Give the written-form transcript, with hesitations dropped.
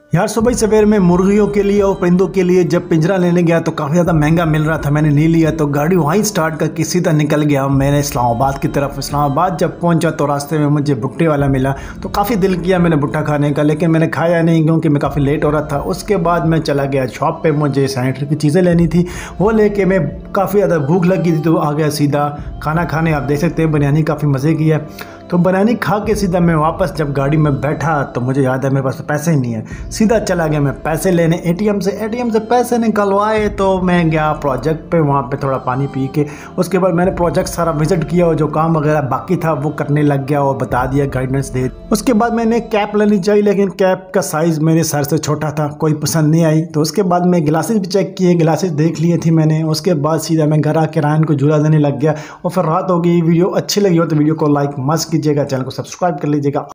यार सुबह सवेर में मुर्गियों के लिए और परिंदों के लिए जब पिंजरा लेने गया तो काफ़ी ज़्यादा महंगा मिल रहा था। मैंने नहीं लिया तो गाड़ी वहीं स्टार्ट करके सीधा निकल गया मैंने इस्लामाबाद की तरफ। इस्लामाबाद जब पहुंचा तो रास्ते में मुझे भुट्टे वाला मिला तो काफ़ी दिल किया मैंने भुट्टा खाने का, लेकिन मैंने खाया नहीं क्योंकि मैं काफ़ी लेट हो रहा था। उसके बाद मैं चला गया शॉप पर, मुझे सैनिटरी की चीज़ें लेनी थी, वो लेके मैं काफ़ी ज़्यादा भूख लगी थी तो आ गया सीधा खाना खाने। आप देख सकते हैं बिरयानी काफ़ी मज़े की है। तो बिरयानी खा के सीधा मैं वापस जब गाड़ी में बैठा तो मुझे याद है मेरे पास पैसे ही नहीं है। सीधा चला गया मैं पैसे लेने एटीएम से पैसे निकलवाए। तो मैं गया प्रोजेक्ट पे, वहाँ पे थोड़ा पानी पी के उसके बाद मैंने प्रोजेक्ट सारा विजिट किया और जो काम वगैरह बाकी था वो करने लग गया और बता दिया, गाइडेंस दे। उसके बाद मैंने कैप लेनी चाहिए लेकिन कैप का साइज़ मेरे सर से छोटा था, कोई पसंद नहीं आई। तो उसके बाद मैं ग्लासेस भी चेक किए, ग्लासेस देख लिए थी मैंने। उसके बाद सीधा मैं घर आके रायन को झूला देने लग गया और फिर रात हो गई। वीडियो अच्छी लगी हो तो वीडियो को लाइक मस्त कीजिएगा, चैनल को सब्सक्राइब कर लीजिएगा।